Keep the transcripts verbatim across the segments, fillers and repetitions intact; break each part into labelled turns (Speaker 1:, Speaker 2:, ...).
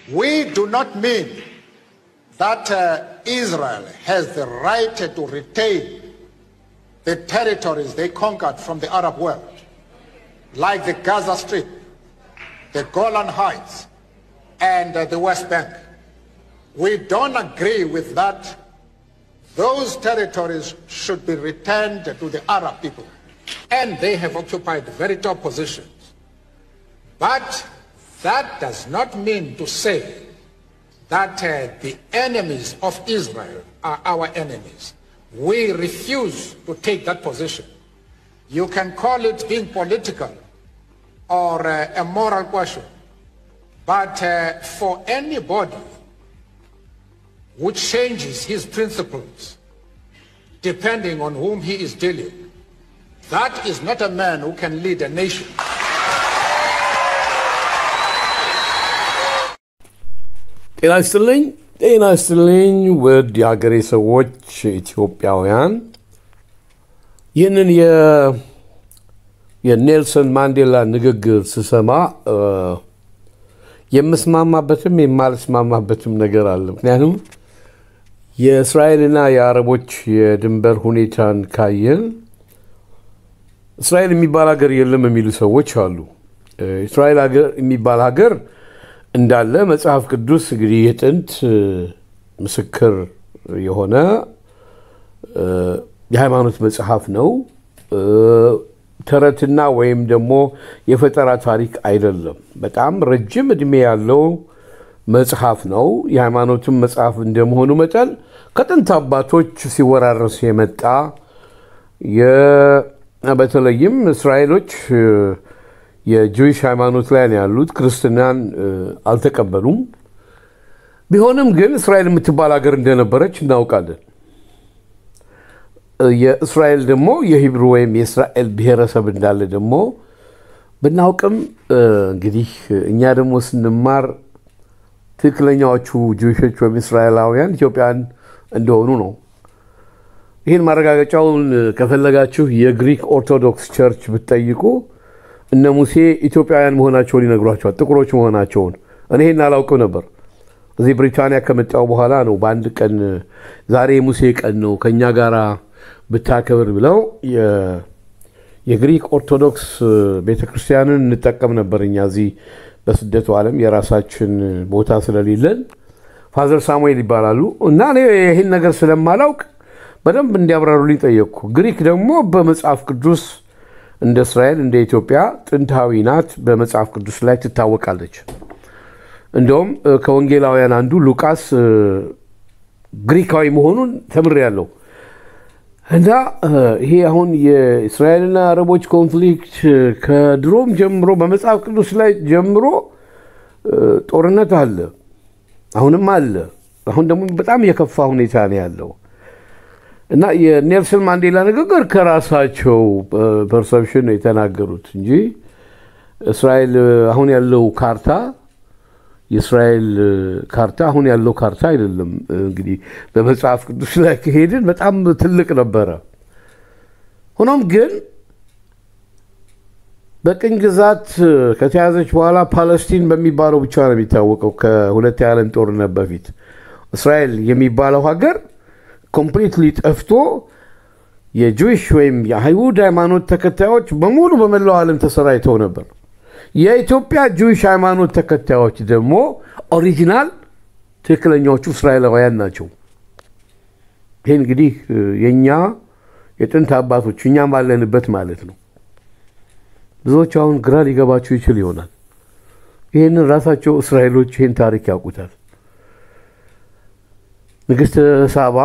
Speaker 1: We do not mean that uh, Israel has the right to retain the territories they conquered from the Arab world, like the Gaza Strip, the Golan Heights, and uh, the West Bank. We don't agree with that. Those territories should be returned to the Arab people, and they have occupied very top positions. But that does not mean to say that uh, the enemies of Israel are our enemies. We refuse to take that position. You can call it being political or uh, a moral question, but uh, for anybody who changes his principles depending on whom he is dealing, that is not a man who can lead a nation.
Speaker 2: ጤና ይስጥልኝ ጤና ይስጥልኝ ውድ የሀገሬ ሰዎች ኢትዮጵያውያን ይህንን የ የኔልሰን ማንዴላ ንግግር ስሰማ የምስማማበትም የማልስማማበትም ነገር አለ ምክንያቱም የእስራኤልና የአረቦች የድንበር ሁኔታን ካየን እስራኤል የሚባል ሀገር የለም የሚሉ ሰዎች አሉ እስራኤል ሀገር የሚባል ሀገር እንዳለ መጽሐፍ ቅዱስ እንግዲህ የጥንት ምስክር የሆነ የሃይማኖት መጽሐፍ ነው ተረትና ወይም ደግሞ የፈጠራ ታሪክ አይደለም በጣም ረጅም እድሜ ያለው መጽሐፍ ነው የሃይማኖትም መጽሐፍ እንደመሆኑ መጠን ከጥንት አባቶች ሲወራረስ የመጣ የበተለይም እስራኤሎች የጁዊሽ ሃይማኖት ላይ ያሉት ክርስቲያናን አልተቀበሉም ቢሆንም ግን እስራኤል የምትባል ሀገር እንደነበረች እናውቃለን የእስራኤል ደግሞ የሂብሩ ወይም የእስራኤል ብሔረሰብ እንዳለ ደግሞ ብናውቅም እንግዲህ እኛ ደግሞ ስንማር ትክክለኛዎቹ ጁዊሾች ወይም እስራኤላውያን ኢትዮጵያን እንደሆኑ ነው ይህን ማረጋገጫውን ከፈለጋችሁ የግሪክ ኦርቶዶክስ ቸርች ብትጠይቁ እነ ሙሴ ኢትዮጵያውያን መሆናቸውን ይነግሯቸዋል ጥቁሮች መሆናቸውን እኔ ይሄን አላውቀው ነበር እዚህ ብሪታንያ ከመጣው በኋላ ነው በአንድ ቀን ዛሬ ሙሴ ቀን ነው ከኛ ጋራ ብታከብር ብለው የግሪክ ኦርቶዶክስ ቤተክርስቲያንን እንጠቀም ነበርኛ እዚህ በስደቱ ዓለም የራሳችን ቦታ ስለሌለን ፋዘር ሳሙኤል ይባላሉ እና እኔ ይሄን ነገር ስለማላውቅ በደንብ እንዲያብራሩልኝ ጠየቅኩ ግሪክ ደግሞ በመጽሐፍ ቅዱስ እንደ እስራኤል እንደ ኢትዮጵያ ጥንታዊ ናት በመጽሐፍ ቅዱስ ላይ ትታወቃለች እንደውም ከወንጌላውያን አንዱ ሉቃስ ግሪካዊ መሆኑን ተምሬያለሁ እና ይሄ አሁን የእስራኤልና አረቦች ኮንፍሊክት ከድሮም ጀምሮ በመጽሐፍ ቅዱስ ላይ ጀምሮ ጦርነት አለ አሁንም አለ አሁን ደግሞ በጣም የከፋ ሁኔታ ነው ያለው እና የኔልሰን ማንዴላ ንግግር ከራሳቸው ፐርሰፕሽን ነው የተናገሩት እንጂ እስራኤል አሁን ያለው ካርታ የእስራኤል ካርታ አሁን ያለው ካርታ አይደለም እንግዲህ በመጽሐፍ ቅዱስ ላይ ከሄድን በጣም ትልቅ ነበር ሆኖም ግን በቅኝ ግዛት ከተያዘች በኋላ ፓለስቲን በሚባለው ብቻ ነው የሚታወቀው ከሁለት የዓለም ጦርነት በፊት እስራኤል የሚባለው ሀገር completely ጠፍቶ የጁዊሽ ወይም የአይሁድ ሃይማኖት ተከታዮች በሙሉ በመላው ዓለም ተሰራይተው ነበር የኢትዮጵያ ጁዊሽ ሃይማኖት ተከታዮች ደግሞ ኦሪጂናል ትክክለኛዎቹ እስራኤላውያን ናቸው ይሄ እንግዲህ የኛ የጥንት አባቶች እኛ ማለንበት ማለት ነው ብዙዎች አሁን ግራ ሊገባቸው ይችላል ይሆናል ይሄን ራሳቸው እስራኤሎች ይሄን ታሪክ ያውቁታል ንግስት ሳባ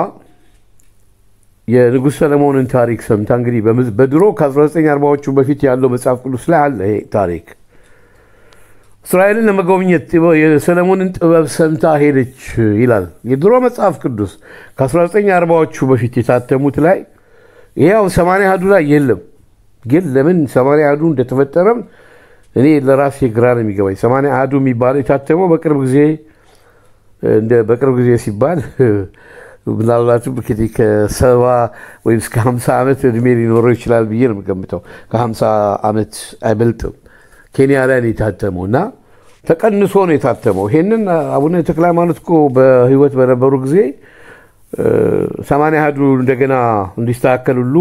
Speaker 2: የንጉስ ሰለሞንን ታሪክ ሰምታ እንግዲህ በድሮ ከ1940ዎቹ በፊት ያለው መጽሐፍ ቅዱስ ላይ አለ ይሄ ታሪክ እስራኤልን ለመጎብኘት የሰለሞንን ጥበብ ሰምታ ሄደች ይላል የድሮ መጽሐፍ ቅዱስ ከ1940ዎቹ በፊት የታተሙት ላይ ይሄው ሰማንያ አሐዱ ላይ የለም ግን ለምን ሰማንያ አሐዱ እንደተፈጠረም እኔ ለራሴ ግራ ነው የሚገባኝ ሰማንያ አሐዱ የሚባለው የታተመው በቅርብ ጊዜ እንደ በቅርብ ጊዜ ሲባል ምናልባት በከዲ ከሰባ ወይም እስከ ሃምሳ ዓመት እድሜ ሊኖረው ይችላል ብዬ ነው የምገምተው ከ50 ዓመት አይበልጥም ኬንያ ላይ የታተመውና ተቀንሶ ነው የታተመው። ይሄንን አቡነ ተክለ ሃይማኖት እኮ በህይወት በነበሩ ጊዜ ሰማንያ አሐዱ እንደገና እንዲስተካከል ሁሉ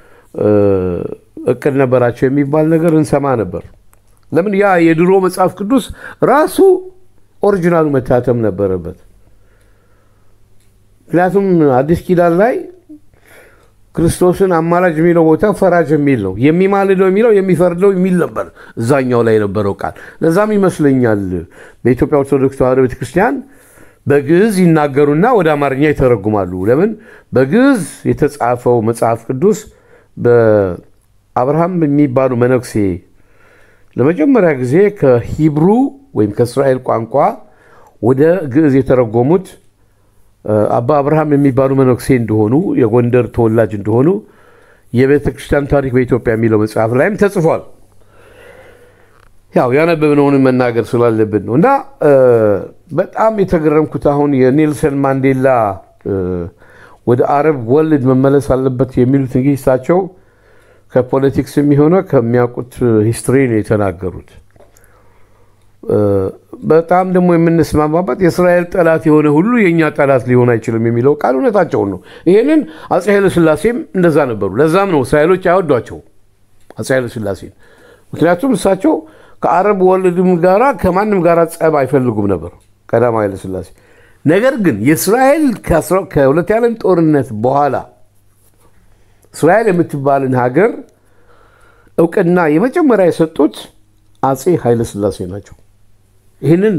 Speaker 2: እቅድ ነበራቸው የሚባል ነገር እንሰማ ነበር። ለምን ያ የድሮ መጽሐፍ ቅዱስ ራሱ ኦሪጂናሉ መታተም ነበረበት። ምክንያቱም አዲስ ኪዳን ላይ ክርስቶስን አማላጅ የሚለው ቦታ ፈራጅ የሚል ነው። የሚማልደው የሚለው የሚፈርደው የሚል ነበር እዛኛው ላይ የነበረው ቃል። ለዛም ይመስለኛል በኢትዮጵያ ኦርቶዶክስ ተዋሕዶ ቤተክርስቲያን በግዕዝ ይናገሩና ወደ አማርኛ ይተረጉማሉ። ለምን በግዕዝ የተጻፈው መጽሐፍ ቅዱስ በአብርሃም የሚባሉ መነኩሴ ለመጀመሪያ ጊዜ ከሂብሩ ወይም ከእስራኤል ቋንቋ ወደ ግዕዝ የተረጎሙት አባ አብርሃም የሚባሉ መነኩሴ እንደሆኑ የጎንደር ተወላጅ እንደሆኑ የቤተክርስቲያን ታሪክ በኢትዮጵያ የሚለው መጽሐፍ ላይም ተጽፏል። ያው ያነበብነውን መናገር ስላለብን ነው። እና በጣም የተገረምኩት አሁን የኔልሰን ማንዴላ ወደ አረብ ወልድ መመለስ አለበት የሚሉት እንግዲህ እሳቸው ከፖለቲክስ የሚሆነው ከሚያውቁት ሂስትሪ ነው የተናገሩት። በጣም ደግሞ የምንስማማበት የእስራኤል ጠላት የሆነ ሁሉ የኛ ጠላት ሊሆን አይችልም የሚለው ቃል እውነታቸውን ነው። ይሄንን አፄ ኃይለ ሥላሴም እንደዛ ነበሩ። ለዛም ነው እስራኤሎች አይወዷቸው አፄ ኃይለ ሥላሴን። ምክንያቱም እሳቸው ከአረብ ወልድም ጋራ ከማንም ጋራ ጸብ አይፈልጉም ነበር ቀዳማዊ ኃይለ ሥላሴ። ነገር ግን የእስራኤል ከሁለት ዓለም ጦርነት በኋላ እስራኤል የምትባልን ሀገር እውቅና የመጀመሪያ የሰጡት አፄ ኃይለ ሥላሴ ናቸው። ይህንን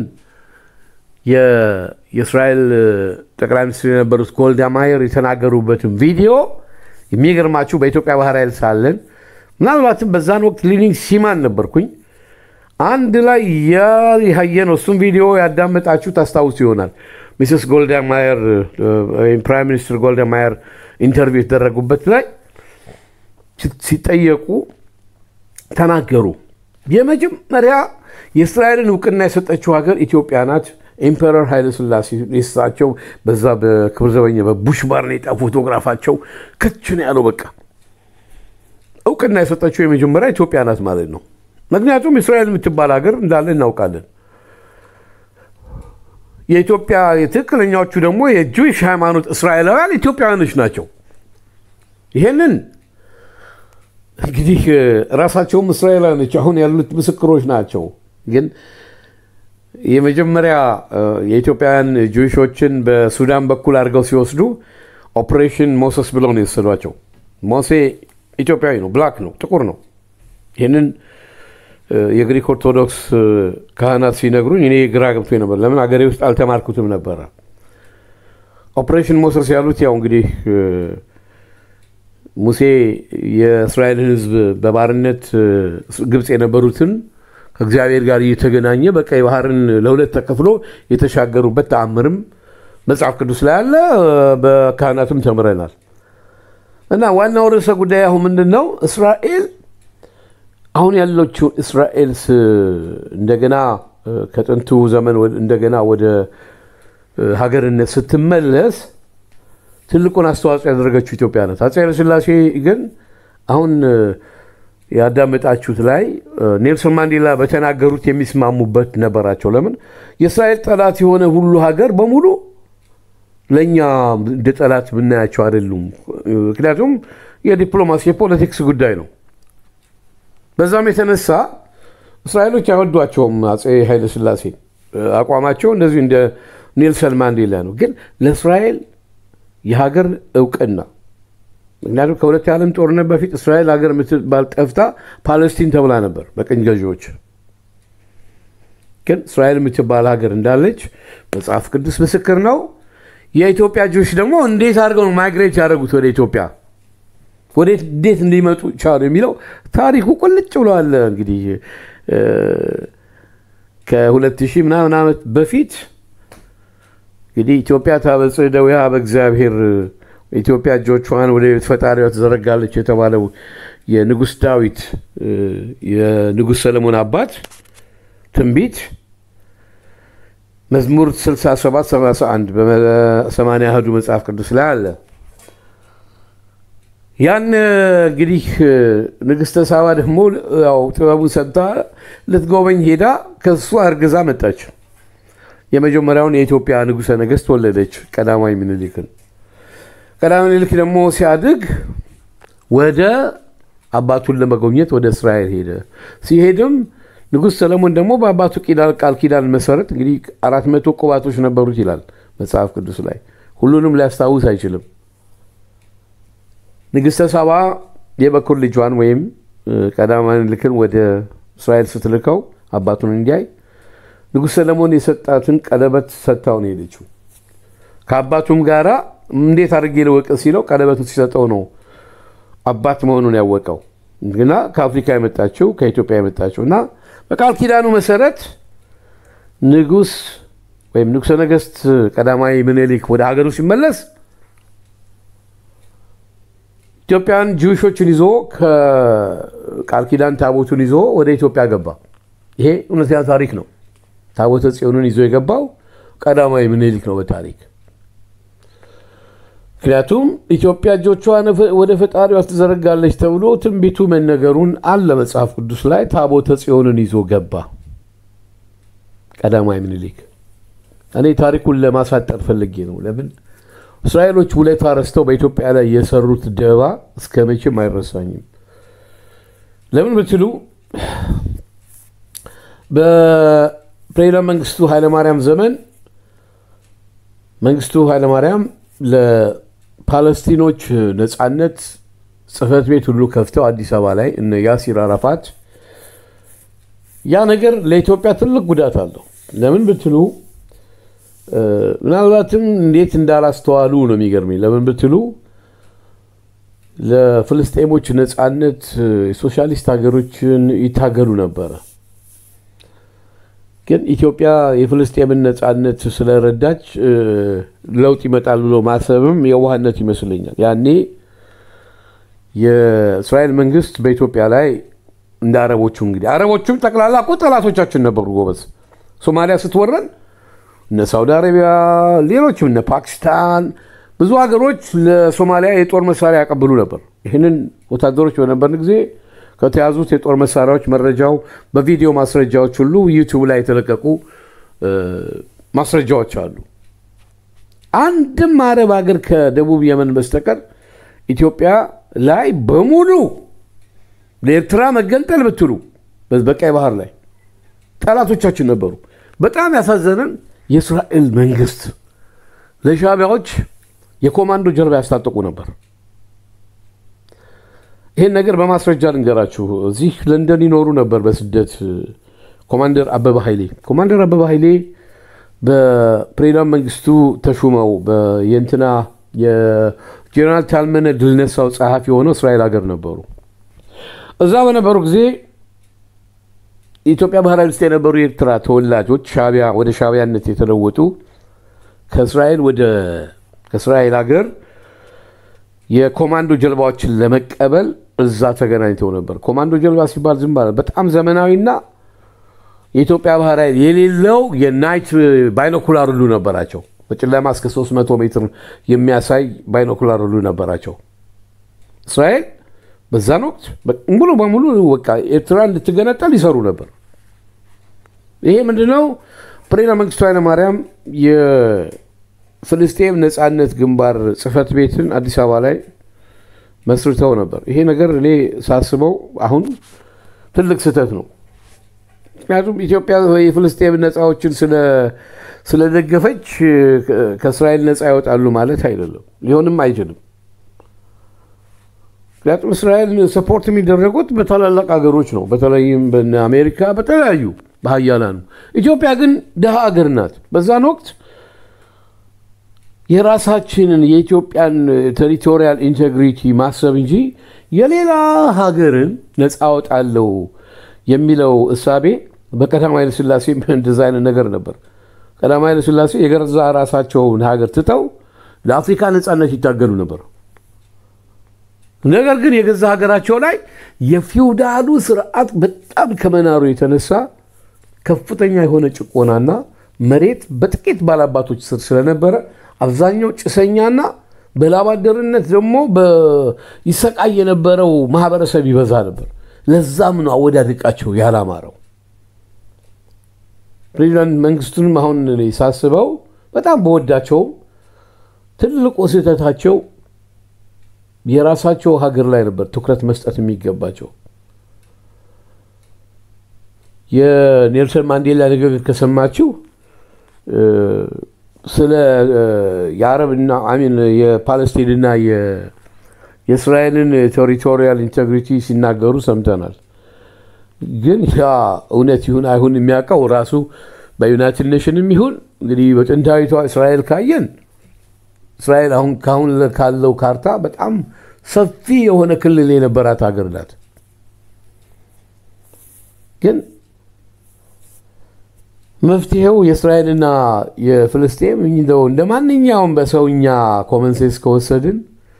Speaker 2: የእስራኤል ጠቅላይ ሚኒስትር የነበሩት ጎልዳ ማየር የተናገሩበትም ቪዲዮ የሚገርማችሁ በኢትዮጵያ ባህር ኃይል ሳለን ምናልባትም በዛን ወቅት ሊዲንግ ሲማን ነበርኩኝ አንድ ላይ ያየነው እሱም ቪዲዮ ያዳመጣችሁ ታስታውሱ ይሆናል። ሚስስ ጎልዳ ማየር ፕራይም ሚኒስትር ጎልዳ ማየር ኢንተርቪው የተደረጉበት ላይ ሲጠየቁ ተናገሩ። የመጀመሪያ የእስራኤልን እውቅና የሰጠችው ሀገር ኢትዮጵያ ናት። ኢምፐረር ኃይለ ሥላሴ እሳቸው በዛ በክብር ዘበኛ በቡሽ ባርኔጣ ፎቶግራፋቸው ከች ነው ያለው። በቃ እውቅና የሰጠችው የመጀመሪያ ኢትዮጵያ ናት ማለት ነው። ምክንያቱም እስራኤል የምትባል ሀገር እንዳለ እናውቃለን። የኢትዮጵያ የትክክለኛዎቹ ደግሞ የጁዊሽ ሃይማኖት እስራኤላውያን ኢትዮጵያውያኖች ናቸው። ይሄንን እንግዲህ ራሳቸውም እስራኤላውያኖች አሁን ያሉት ምስክሮች ናቸው። ግን የመጀመሪያ የኢትዮጵያውያን ጁዊሾችን በሱዳን በኩል አድርገው ሲወስዱ ኦፕሬሽን ሞሰስ ብለው ነው የወሰዷቸው። ሞሴ ኢትዮጵያዊ ነው፣ ብላክ ነው፣ ጥቁር ነው። ይሄንን የግሪክ ኦርቶዶክስ ካህናት ሲነግሩኝ እኔ ግራ ገብቶኝ ነበር። ለምን አገሬ ውስጥ አልተማርኩትም ነበር። ኦፕሬሽን ሞሰስ ያሉት ያው እንግዲህ ሙሴ የእስራኤልን ሕዝብ በባርነት ግብጽ የነበሩትን ከእግዚአብሔር ጋር እየተገናኘ በቀይ ባህርን ለሁለት ተከፍሎ የተሻገሩበት ተአምርም መጽሐፍ ቅዱስ ላይ አለ፣ በካህናትም ተምረናል። እና ዋናው ርዕሰ ጉዳይ አሁን ምንድነው? እስራኤል አሁን ያለችው እስራኤል እንደገና ከጥንቱ ዘመን እንደገና ወደ ሀገርነት ስትመለስ ትልቁን አስተዋጽኦ ያደረገችው ኢትዮጵያ ናት። አፄ ኃይለ ሥላሴ ግን አሁን ያዳመጣችሁት ላይ ኔልሰን ማንዴላ በተናገሩት የሚስማሙበት ነበራቸው። ለምን የእስራኤል ጠላት የሆነ ሁሉ ሀገር በሙሉ ለኛ እንደ ጠላት ብናያቸው አይደሉም። ምክንያቱም የዲፕሎማሲ የፖለቲክስ ጉዳይ ነው። በዛም የተነሳ እስራኤሎች አይወዷቸውም አፄ ኃይለ ሥላሴ። አቋማቸው እንደዚህ እንደ ኔልሰን ማንዴላ ነው። ግን ለእስራኤል የሀገር እውቅና ምክንያቱም ከሁለት ዓለም ጦርነት በፊት እስራኤል ሀገር የምትባል ጠፍታ ፓለስቲን ተብላ ነበር በቅኝ ገዢዎች። ግን እስራኤል የምትባል ሀገር እንዳለች መጽሐፍ ቅዱስ ምስክር ነው። የኢትዮጵያ ጆች ደግሞ እንዴት አድርገው ነው ማይግሬት ያደረጉት ወደ ኢትዮጵያ ወዴት እንዴት እንዲመጡ ቻሉ የሚለው ታሪኩ ቁልጭ ብሏል። እንግዲህ ከሁለት ሺህ ምናምን ዓመት በፊት እንግዲህ ኢትዮጵያ ታበጽሕ እደዊሃ በእግዚአብሔር ኢትዮጵያ እጆቿን ወደ ፈጣሪዋ ትዘረጋለች የተባለው የንጉሥ ዳዊት የንጉሥ ሰለሞን አባት ትንቢት መዝሙር ስልሳ ሰባት ሰላሳ አንድ በሰማንያ አሐዱ መጽሐፍ ቅዱስ ላይ አለ። ያን እንግዲህ ንግስተ ሳባ ደግሞ ያው ጥበቡን ሰጥታ ልትጎበኝ ሄዳ ከሱ አርግዛ መጣች የመጀመሪያውን የኢትዮጵያ ንጉሠ ነገሥት ወለደች ቀዳማዊ ምኒልክን ቀዳማዊ ምኒልክ ደግሞ ሲያድግ ወደ አባቱን ለመጎብኘት ወደ እስራኤል ሄደ ሲሄድም ንጉሥ ሰለሞን ደግሞ በአባቱ ቂዳን ቃል ኪዳን መሰረት እንግዲህ አራት መቶ ቁባቶች ነበሩት ይላል መጽሐፍ ቅዱስ ላይ ሁሉንም ሊያስታውስ አይችልም ንግስተ ሳባ የበኩር ልጇን ወይም ቀዳማዊ ምኒልክን ወደ እስራኤል ስትልከው አባቱን እንዲያይ ንጉሥ ሰለሞን የሰጣትን ቀለበት ሰጣው ነው የሄደችው ከአባቱም ጋራ እንዴት አድርጌ ልወቅ ሲለው ቀለበቱን ሲሰጠው ነው አባት መሆኑን ያወቀው ግና ከአፍሪካ የመጣችው ከኢትዮጵያ የመጣችውና በቃል ኪዳኑ መሰረት ንጉስ ወይም ንጉሠ ነገሥት ቀዳማዊ ምኒልክ ወደ ሀገሩ ሲመለስ ኢትዮጵያን ጁሾችን ይዞ ከቃል ኪዳን ታቦቱን ይዞ ወደ ኢትዮጵያ ገባ ይሄ እውነተኛ ታሪክ ነው ታቦተ ጽዮንን ይዞ የገባው ቀዳማዊ ምኒልክ ነው በታሪክ ምክንያቱም ኢትዮጵያ እጆቿን ወደ ፈጣሪዋ ትዘረጋለች ተብሎ ትንቢቱ መነገሩን አለ መጽሐፍ ቅዱስ ላይ ታቦተ ጽዮንን ይዞ ገባ ቀዳማዊ ምኒልክ እኔ ታሪኩን ለማሳጠር ፈልጌ ነው ለምን እስራኤሎች ውለታ ረስተው በኢትዮጵያ ላይ የሰሩት ደባ እስከመቼም አይረሳኝም ለምን ብትሉ በፕሬዝዳንት መንግስቱ ኃይለ ማርያም ዘመን መንግስቱ ኃይለ ማርያም ለፓለስቲኖች ነጻነት ጽፈት ቤት ሁሉ ከፍተው አዲስ አበባ ላይ እነ ያሲር አራፋት ያ ነገር ለኢትዮጵያ ትልቅ ጉዳት አለው ለምን ብትሉ ምናልባትም እንዴት እንዳላስተዋሉ ነው የሚገርመኝ ለምን ብትሉ ለፍልስጤሞች ነጻነት ሶሻሊስት ሀገሮችን ይታገሉ ነበር ግን ኢትዮጵያ የፍልስጤምን ነጻነት ስለረዳች ለውጥ ይመጣል ብሎ ማሰብም የዋህነት ይመስለኛል ያኔ የእስራኤል መንግስት በኢትዮጵያ ላይ እንደ አረቦቹ እንግዲህ አረቦቹም ጠቅላላ ቆጠላቶቻችን ነበሩ ጎበዝ ሶማሊያ ስትወረን እነ ሳውዲ አረቢያ ሌሎችም እነ ፓኪስታን ብዙ ሀገሮች ለሶማሊያ የጦር መሳሪያ ያቀብሉ ነበር ይሄንን ወታደሮች በነበርን ጊዜ ከተያዙት የጦር መሳሪያዎች መረጃው በቪዲዮ ማስረጃዎች ሁሉ ዩቲዩብ ላይ የተለቀቁ ማስረጃዎች አሉ አንድም አረብ ሀገር ከደቡብ የመን በስተቀር ኢትዮጵያ ላይ በሙሉ ለኤርትራ መገንጠል ብትሉ በቀይ ባህር ላይ ጠላቶቻችን ነበሩ በጣም ያሳዘነን የእስራኤል መንግስት ለሻዕቢያዎች የኮማንዶ ጀርባ ያስታጠቁ ነበር ይሄን ነገር በማስረጃ ልንገራችሁ እዚህ ለንደን ይኖሩ ነበር በስደት ኮማንደር አበበ ኃይሌ ኮማንደር አበበ ኃይሌ በፕሬዝዳንት መንግስቱ ተሹመው በየንትና የጀነራል ታልመነ ድልነሳው ጸሐፊ ሆነው እስራኤል ሀገር ነበሩ እዛ በነበሩ ጊዜ ኢትዮጵያ ባህር ኃይል ውስጥ የነበሩ የኤርትራ ተወላጆች ሻዕቢያ ወደ ሻዕቢያነት የተለወጡ ከእስራኤል ወደ ከእስራኤል ሀገር የኮማንዶ ጀልባዎችን ለመቀበል እዛ ተገናኝተው ነበር ኮማንዶ ጀልባ ሲባል ዝም ባለ በጣም ዘመናዊና የኢትዮጵያ ባህር ኃይል የሌለው የናይት ባይኖኩላር ሁሉ ነበራቸው በጨለማ እስከ ሶስት መቶ ሜትር የሚያሳይ ባይኖኩላር ሁሉ ነበራቸው እስራኤል በዛን ወቅት ሙሉ በሙሉ ወቃ ኤርትራ እንድትገነጠል ይሰሩ ነበር ይሄ ምንድነው ፕሬዝዳንት መንግስቱ ኃይለ ማርያም የፍልስጤም ነጻነት ግንባር ጽፈት ቤትን አዲስ አበባ ላይ መስርተው ነበር ይሄ ነገር እኔ ሳስበው አሁን ትልቅ ስህተት ነው ምክንያቱም ኢትዮጵያ የፍልስጤም ነጻዎችን ስለ ስለደገፈች ከእስራኤል ነጻ ይወጣሉ ማለት አይደለም ሊሆንም አይችልም ምክንያቱም እስራኤል ሰፖርት የሚደረጉት በታላላቅ ሀገሮች ነው በተለይም በአሜሪካ በተለያዩ በኃያላኑ ኢትዮጵያ ግን ደሃ ሀገር ናት በዛን ወቅት የራሳችንን የኢትዮጵያን ቴሪቶሪያል ኢንቴግሪቲ ማሰብ እንጂ የሌላ ሀገርን ነፃ አወጣለሁ የሚለው እሳቤ በቀዳማዊ ኃይለ ሥላሴ እንደዛ አይነት ነገር ነበር ቀዳማዊ ኃይለ ሥላሴ የገዛ ራሳቸውን ሀገር ትተው ለአፍሪካ ነፃነት ይታገሉ ነበር ነገር ግን የገዛ ሀገራቸው ላይ የፊውዳሉ ስርዓት በጣም ከመናሩ የተነሳ ከፍተኛ የሆነ ጭቆናና መሬት በጥቂት ባላባቶች ስር ስለነበረ አብዛኛው ጭሰኛና በላባደርነት ደግሞ በይሰቃይ የነበረው ማህበረሰብ ይበዛ ነበር ለዛም ነው አወዳድቃቸው ያላማረው ፕሬዝዳንት መንግስቱንም አሁን ሳስበው በጣም በወዳቸው ትልቁ ስህተታቸው የራሳቸው ሀገር ላይ ነበር ትኩረት መስጠት የሚገባቸው የኔልሰን ማንዴላ ንግግር ከሰማችሁ ስለ የአረብና አሚን የፓለስቲንና የእስራኤልን ቴሪቶሪያል ኢንቴግሪቲ ሲናገሩ ሰምተናል ግን ያ እውነት ይሁን አይሁን የሚያውቀው ራሱ በዩናይትድ ኔሽንም ይሁን እንግዲህ በጥንታዊቷ እስራኤል ካየን እስራኤል አሁን ካሁን ካለው ካርታ በጣም ሰፊ የሆነ ክልል የነበራት ሀገር ናት ግን መፍትሄው የእስራኤልና የፍልስጤም እንደው እንደማንኛውም በሰውኛ ኮመን ሴንስ ከወሰድን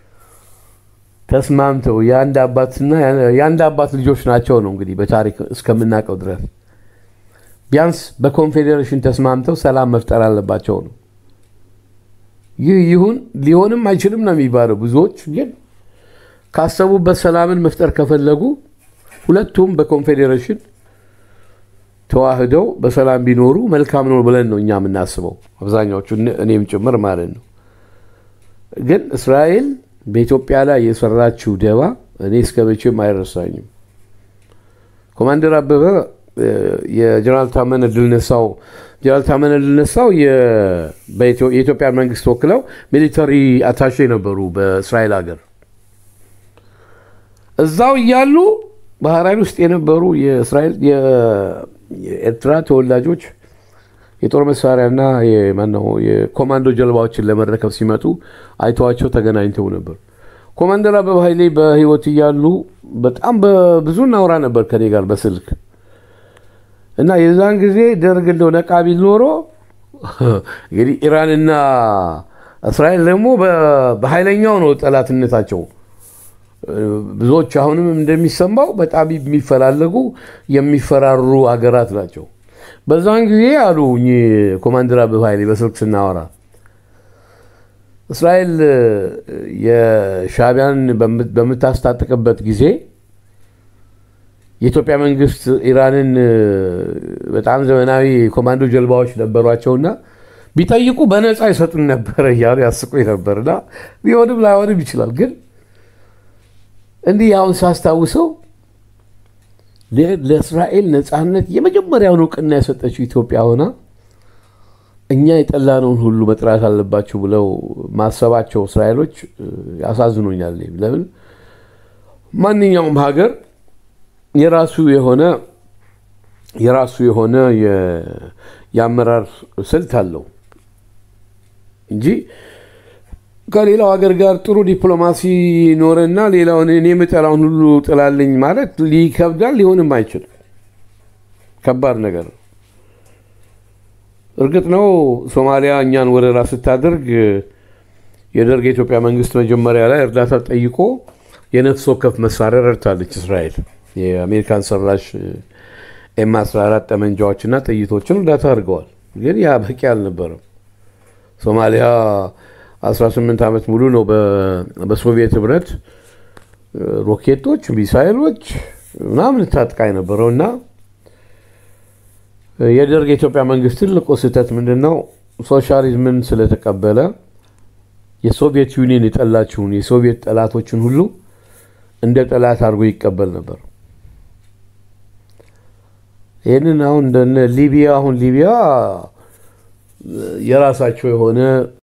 Speaker 2: ተስማምተው ያንድ አባትና ያንድ አባት ልጆች ናቸው ነው እንግዲህ በታሪክ እስከምናቀው ድረስ ቢያንስ በኮንፌዴሬሽን ተስማምተው ሰላም መፍጠር አለባቸው ነው ይህ ይሁን ሊሆንም አይችልም ነው የሚባለው ብዙዎች ግን ካሰቡበት ሰላምን መፍጠር ከፈለጉ ሁለቱም በኮንፌዴሬሽን ተዋህደው በሰላም ቢኖሩ መልካም ነው ብለን ነው እኛ የምናስበው አብዛኛዎቹ እኔም ጭምር ማለት ነው ግን እስራኤል በኢትዮጵያ ላይ የሰራችው ደባ እኔ እስከመቼም አይረሳኝም ኮማንደር አበበ የጀነራል ታመነ ድልነሳው ጀነራል ታመነ ድልነሳው የኢትዮጵያ መንግስት ወክለው ሚሊተሪ አታሼ ነበሩ በእስራኤል ሀገር እዛው ያሉ ባህራን ውስጥ የነበሩ የእስራኤል የኤርትራ ተወላጆች የጦር መሳሪያና የማነው የኮማንዶ ጀልባዎችን ለመረከብ ሲመጡ አይተዋቸው ተገናኝተው ነበር ኮማንደር አበበ ኃይሌ በህይወት ያሉ በጣም በብዙ ናውራ ነበር ከኔ ጋር በስልክ እና የዛን ጊዜ ደርግ እንደው ነቃቢል ኖሮ እንግዲህ ኢራንና እስራኤል ደግሞ በኃይለኛው ነው ጠላትነታቸው ብዙዎች አሁንም እንደሚሰማው በጣም የሚፈላለጉ የሚፈራሩ ሀገራት ናቸው በዛን ጊዜ አሉኝ ኮማንደር አበበ ኃይሌ በስልክ ስናወራ እስራኤል የሻቢያን በመታስታጥቀበት ጊዜ የኢትዮጵያ መንግስት ኢራንን በጣም ዘመናዊ ኮማንዶ ጀልባዎች ነበሯቸውና ቢጠይቁ በነፃ ይሰጡን ነበር ያሉ ያስቆይ ነበርና ቢሆንም ላይሆንም ይችላል ግን እንዲህ ያው ሳስታውሰው ለእስራኤል ነፃነት የመጀመሪያውን ዕውቅና የሰጠችው ኢትዮጵያ ሆና እኛ የጠላነውን ሁሉ መጥራት አለባቸው ብለው ማሰባቸው እስራኤሎች ያሳዝኑኛል ለምን ማንኛውም ሀገር የራሱ የሆነ የራሱ የሆነ የአመራር ስልት አለው እንጂ ከሌላው ሀገር ጋር ጥሩ ዲፕሎማሲ ኖርና ሌላውን እኔ መጠላውን ሁሉ ጥላልኝ ማለት ሊከብዳል ሊሆንም አይችልም ከባድ ነገር እርግጥ ነው ሶማሊያ እኛን ወረራ ስታደርግ የደርግ የኢትዮጵያ መንግስት መጀመሪያ ላይ እርዳታ ጠይቆ የነፍስ ወከፍ መሳሪያ ረድታለች እስራኤል የአሜሪካን ሰራሽ ኤም አስራ አራት ጠመንጃዎችና ጥይቶችን እርዳታ አድርገዋል ግን ያ በቂ አልነበረም ሶማሊያ አስራ ስምንት ዓመት ሙሉ ነው በሶቪየት ህብረት ሮኬቶች ሚሳይሎች ምናምን ታጥቃ የነበረውና የደርግ የኢትዮጵያ መንግስት ትልቁ ስህተት ምንድነው ሶሻሊዝምን ስለተቀበለ የሶቪየት ዩኒየን የጠላችውን የሶቪየት ጠላቶችን ሁሉ እንደ ጠላት አድርጎ ይቀበል ነበር ይሄንን አሁን እንደ ሊቢያ አሁን ሊቢያ የራሳቸው የሆነ